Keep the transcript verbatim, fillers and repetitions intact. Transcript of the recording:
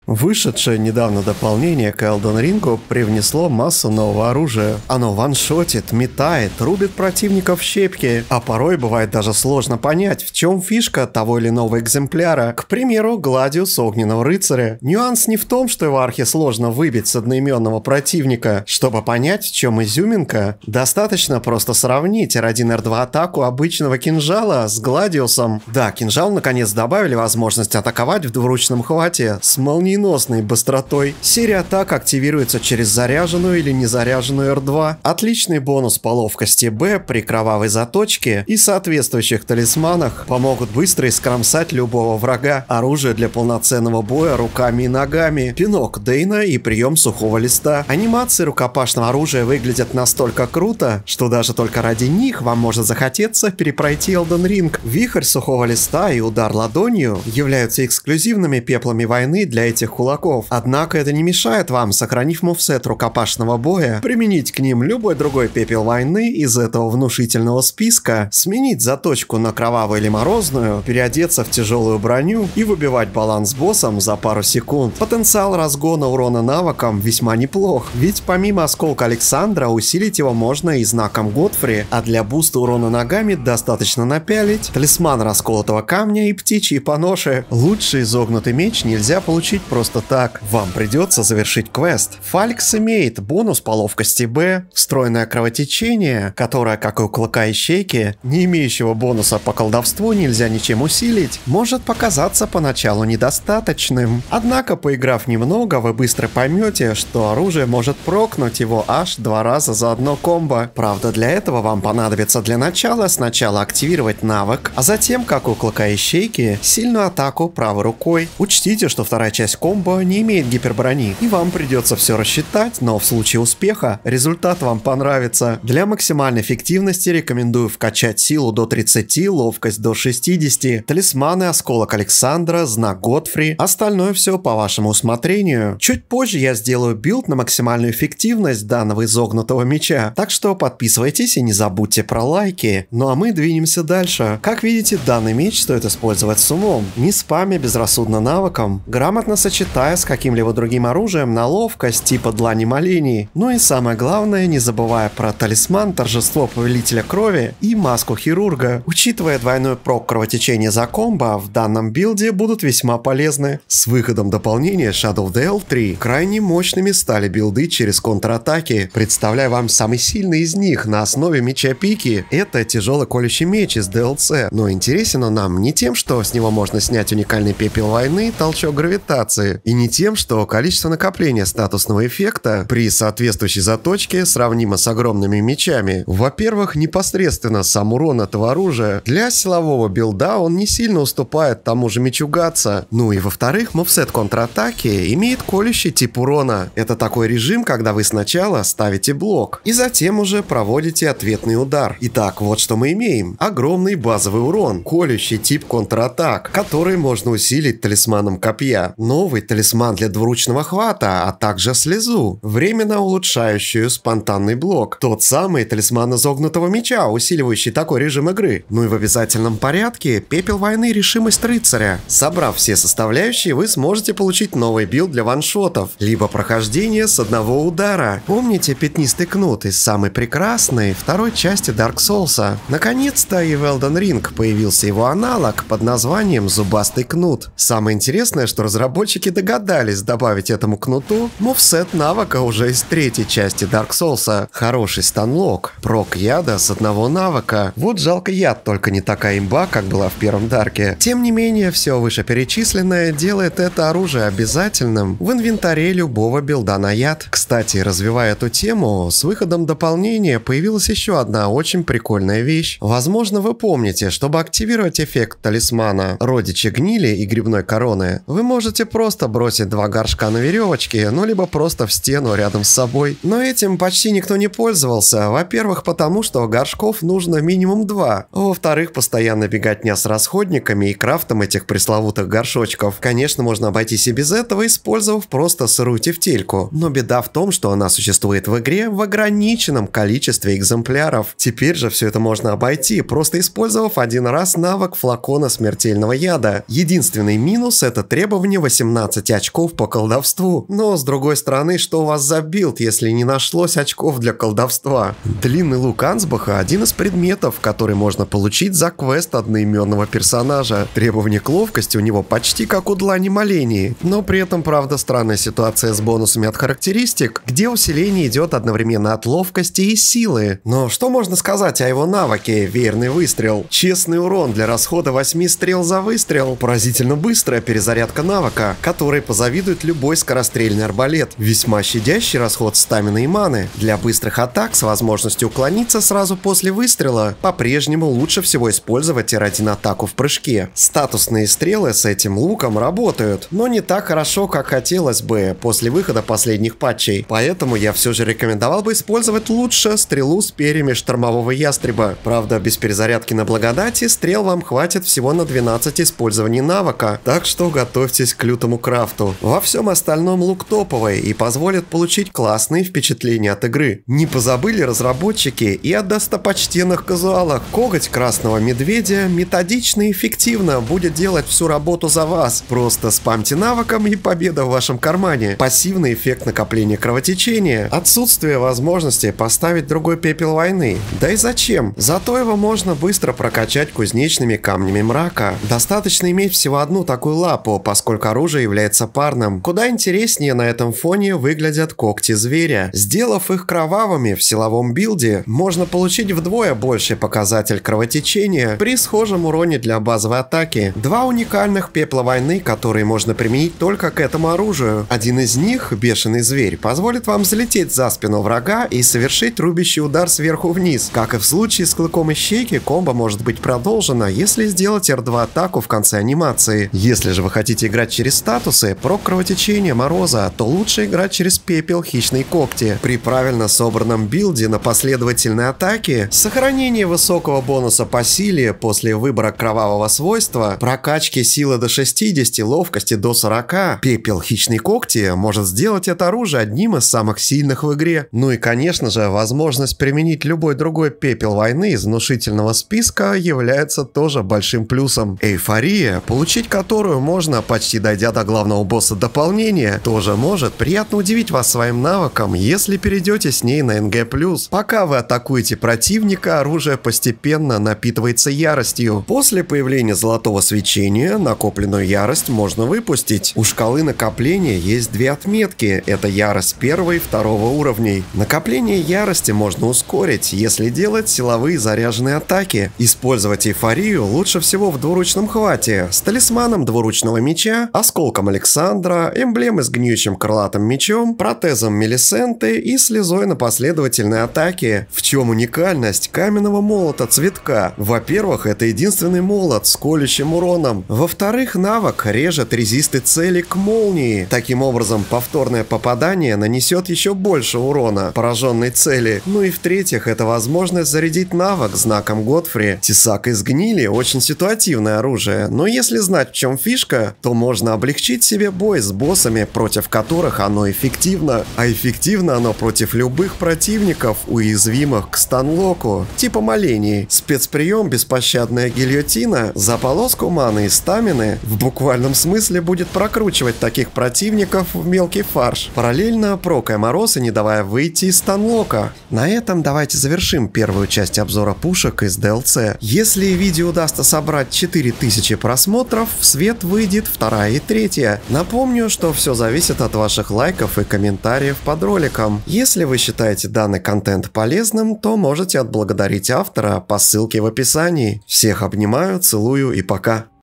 Вышедшее недавно дополнение к Elden Ring привнесло массу нового оружия. Оно ваншотит, метает, рубит противников в щепки, а порой бывает даже сложно понять, в чем фишка того или иного экземпляра. К примеру, Гладиус Огненного Рыцаря. Нюанс не в том, что его архи сложно выбить с одноименного противника. Чтобы понять, в чем изюминка, достаточно просто сравнить эр один эр два атаку обычного кинжала с Гладиусом. Да, кинжал наконец добавили возможность атаковать в двуручном хвате с молнией носной быстротой. Серия атак активируется через заряженную или незаряженную эр два. Отличный бонус по ловкости Б при кровавой заточке и соответствующих талисманах помогут быстро искромсать любого врага. Оружие для полноценного боя руками и ногами. Пинок Дейна и прием сухого листа. Анимации рукопашного оружия выглядят настолько круто, что даже только ради них вам может захотеться перепройти Elden Ring. Вихрь сухого листа и удар ладонью являются эксклюзивными пеплами войны для этих кулаков. Однако это не мешает вам, сохранив мувсет рукопашного боя, применить к ним любой другой пепел войны из этого внушительного списка, сменить заточку на кровавую или морозную, переодеться в тяжелую броню и выбивать баланс с боссом за пару секунд. Потенциал разгона урона навыком весьма неплох, ведь помимо осколка Александра усилить его можно и знаком Годфри, а для буста урона ногами достаточно напялить талисман расколотого камня и птичьи поноши. Лучший изогнутый меч нельзя получить просто так. Вам придется завершить квест. Фалькс имеет бонус по ловкости Б, встроенное кровотечение, которое, как и у клыка ищейки, не имеющего бонуса по колдовству, нельзя ничем усилить, может показаться поначалу недостаточным. Однако, поиграв немного, вы быстро поймете, что оружие может прокнуть его аж два раза за одно комбо. Правда, для этого вам понадобится для начала сначала активировать навык, а затем, как у клыка ищейки, сильную атаку правой рукой. Учтите, что вторая часть комбо не имеет гиперброни, и вам придется все рассчитать, но в случае успеха результат вам понравится. Для максимальной эффективности рекомендую вкачать силу до тридцати, ловкость до шестидесяти, талисманы, осколок Александра, знак Годфри, остальное все по вашему усмотрению. Чуть позже я сделаю билд на максимальную эффективность данного изогнутого меча, так что подписывайтесь и не забудьте про лайки. Ну а мы двинемся дальше. Как видите, данный меч стоит использовать с умом, не спамя безрассудно навыком, грамотно сочетая с каким-либо другим оружием на ловкость типа длани молений. Ну и самое главное, не забывая про талисман, торжество повелителя крови и маску хирурга. Учитывая двойной прок кровотечения за комбо, в данном билде будут весьма полезны. С выходом дополнения Shadow ди эл три крайне мощными стали билды через контратаки. Представляю вам самый сильный из них на основе меча пики. Это тяжелый колющий меч из ди эл си, но интересен он нам не тем, что с него можно снять уникальный пепел войны, толчок гравитации, и не тем, что количество накопления статусного эффекта при соответствующей заточке сравнимо с огромными мечами. Во-первых, непосредственно сам урон этого оружия. Для силового билда он не сильно уступает тому же мечу Гатса. Ну и во-вторых, мувсет контратаки имеет колющий тип урона. Это такой режим, когда вы сначала ставите блок и затем уже проводите ответный удар. Итак, вот что мы имеем. Огромный базовый урон, колющий тип контратак, который можно усилить талисманом копья. Новый талисман для двуручного хвата, а также слезу, временно улучшающую спонтанный блок. Тот самый талисман изогнутого меча, усиливающий такой режим игры. Ну и в обязательном порядке пепел войны, решимость рыцаря. Собрав все составляющие, вы сможете получить новый билд для ваншотов, либо прохождение с одного удара. Помните пятнистый кнут из самой прекрасной второй части Dark Souls? Наконец-то и в Elden Ring появился его аналог под названием Зубастый кнут. Самое интересное, что разработчики догадались добавить этому кнуту мувсет навыка уже из третьей части Dark Souls. Хороший станлок, прок яда с одного навыка. Вот жалко, яд только не такая имба, как была в первом Дарке. Тем не менее, все вышеперечисленное делает это оружие обязательным в инвентаре любого билда на яд. Кстати, развивая эту тему, с выходом дополнения появилась еще одна очень прикольная вещь. Возможно, вы помните, чтобы активировать эффект талисмана родичи гнили и грибной короны, вы можете просто бросить два горшка на веревочке, ну либо просто в стену рядом с собой. Но этим почти никто не пользовался. Во-первых, потому что горшков нужно минимум два. Во-вторых, постоянно беготня с расходниками и крафтом этих пресловутых горшочков. Конечно, можно обойтись и без этого, использовав просто сырую тефтельку. Но беда в том, что она существует в игре в ограниченном количестве экземпляров. Теперь же все это можно обойти, просто использовав один раз навык флакона смертельного яда. Единственный минус — это требование восемнадцать восемнадцать очков по колдовству. Но с другой стороны, что у вас за билд, если не нашлось очков для колдовства? Длинный лук Ансбаха – один из предметов, который можно получить за квест одноименного персонажа. Требование к ловкости у него почти как у длани молений, но при этом, правда, странная ситуация с бонусами от характеристик, где усиление идет одновременно от ловкости и силы. Но что можно сказать о его навыке «Веерный выстрел»? Честный урон для расхода восьми стрел за выстрел, поразительно быстрая перезарядка навыка, которой позавидует любой скорострельный арбалет, весьма щадящий расход стамины и маны. Для быстрых атак с возможностью уклониться сразу после выстрела по-прежнему лучше всего использовать эр один атаку в прыжке. Статусные стрелы с этим луком работают, но не так хорошо, как хотелось бы после выхода последних патчей, поэтому я все же рекомендовал бы использовать лучше стрелу с перьями штормового ястреба. Правда, без перезарядки на благодати стрел вам хватит всего на двенадцать использований навыка, так что готовьтесь к лютому крафту. Во всем остальном лук топовый и позволит получить классные впечатления от игры. Не позабыли разработчики и о достопочтенных казуалах. Коготь красного медведя методично и эффективно будет делать всю работу за вас. Просто спамьте навыком и победа в вашем кармане. Пассивный эффект накопления кровотечения, отсутствие возможности поставить другой пепел войны. Да и зачем? Зато его можно быстро прокачать кузнечными камнями мрака. Достаточно иметь всего одну такую лапу, поскольку оружие является парным. Куда интереснее на этом фоне выглядят когти зверя. Сделав их кровавыми в силовом билде, можно получить вдвое больший показатель кровотечения при схожем уроне для базовой атаки. Два уникальных пепла войны, которые можно применить только к этому оружию. Один из них, бешеный зверь, позволит вам залететь за спину врага и совершить рубящий удар сверху вниз. Как и в случае с клыком ищейки, комбо может быть продолжено, если сделать эр два атаку в конце анимации. Если же вы хотите играть через статусы, прок кровотечения мороза, то лучше играть через пепел хищной когти. При правильно собранном билде на последовательной атаке, сохранение высокого бонуса по силе после выбора кровавого свойства, прокачки силы до шестидесяти, ловкости до сорока, пепел хищной когти может сделать это оружие одним из самых сильных в игре. Ну и конечно же, возможность применить любой другой пепел войны из внушительного списка является тоже большим плюсом. Эйфория, получить которую можно, почти дойдя до главного босса дополнения, тоже может приятно удивить вас своим навыком, если перейдете с ней на эн джи плюс. Пока вы атакуете противника, оружие постепенно напитывается яростью. После появления золотого свечения накопленную ярость можно выпустить. У шкалы накопления есть две отметки, это ярость первого и второго уровней. Накопление ярости можно ускорить, если делать силовые заряженные атаки. Использовать эйфорию лучше всего в двуручном хвате, с талисманом двуручного меча, осколком Александра, эмблемой с гниющим крылатым мечом, протезом Мелисенты и слезой на последовательной атаке. В чем уникальность каменного молота цветка? Во-первых, это единственный молот с колющим уроном. Во-вторых, навык режет резисты цели к молнии. Таким образом, повторное попадание нанесет еще больше урона пораженной цели. Ну и в-третьих, это возможность зарядить навык знаком Годфри. Тесак из гнили очень ситуативное оружие, но если знать, в чем фишка, то можно облегчить себе бой с боссами, против которых оно эффективно. А эффективно оно против любых противников, уязвимых к станлоку, типа молений. Спецприем беспощадная гильотина за полоску маны и стамины в буквальном смысле будет прокручивать таких противников в мелкий фарш, параллельно прокая мороз и не давая выйти из станлока. На этом давайте завершим первую часть обзора пушек из ди эл си. Если видео удастся собрать четыре тысячи просмотров, в свет выйдет вторая и третья. Напомню, что все зависит от ваших лайков и комментариев под роликом. Если вы считаете данный контент полезным, то можете отблагодарить автора по ссылке в описании. Всех обнимаю, целую и пока.